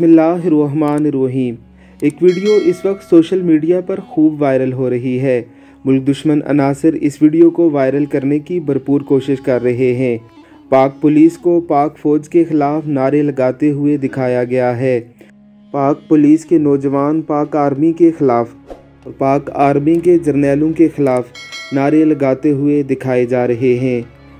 बिस्मिल्लाहिर्रहमानिर्रहीम। एक वीडियो इस वक्त सोशल मीडिया पर खूब वायरल हो रही है। मुल्क दुश्मन अनासर इस वीडियो को वायरल करने की भरपूर कोशिश कर रहे हैं। पाक पुलिस को पाक फ़ौज के ख़िलाफ़ नारे लगाते हुए दिखाया गया है। पाक पुलिस के नौजवान पाक आर्मी के ख़िलाफ़ और पाक आर्मी के जर्नैलों के ख़िलाफ़ नारे लगाते हुए दिखाए जा रहे हैं।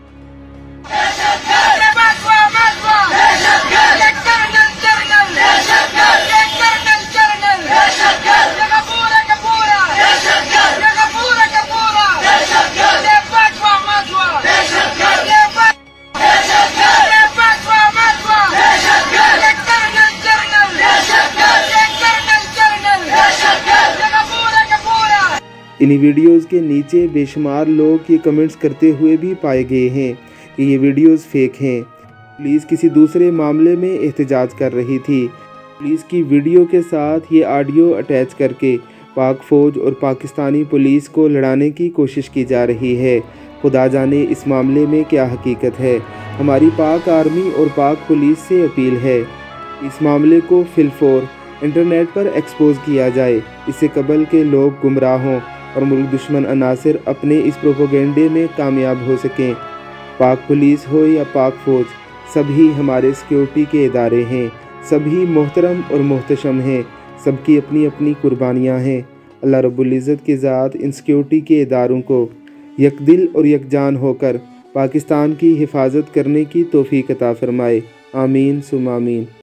इन वीडियोज़ के नीचे बेशुमार लोग ये कमेंट्स करते हुए भी पाए गए हैं कि ये वीडियोज़ फेक हैं। पुलिस किसी दूसरे मामले में एहतजाज कर रही थी। पुलिस की वीडियो के साथ ये ऑडियो अटैच करके पाक फ़ौज और पाकिस्तानी पुलिस को लड़ाने की कोशिश की जा रही है। खुदा जाने इस मामले में क्या हकीकत है। हमारी पाक आर्मी और पाक पुलिस से अपील है, इस मामले को फिलफौर इंटरनेट पर एक्सपोज किया जाए, इससे कबल के लोग गुमराह हों और मुल्क दुश्मन अनासर अपने इस प्रोपोगंडे में कामयाब हो सकें। पाक पुलिस हो या पाक फ़ौज, सभी हमारे सिक्योरिटी के इदारे हैं, सभी मोहतरम और मोहतशम हैं, सबकी अपनी अपनी कुर्बानियाँ हैं। अल्लाह रब्बुल इज़्ज़त की ज़ात इन सिक्योरिटी के इदारों को यकदिल और यकजान होकर पाकिस्तान की हिफाजत करने की तौफ़ीक़ अता फ़रमाए। आमीन सुम आमीन।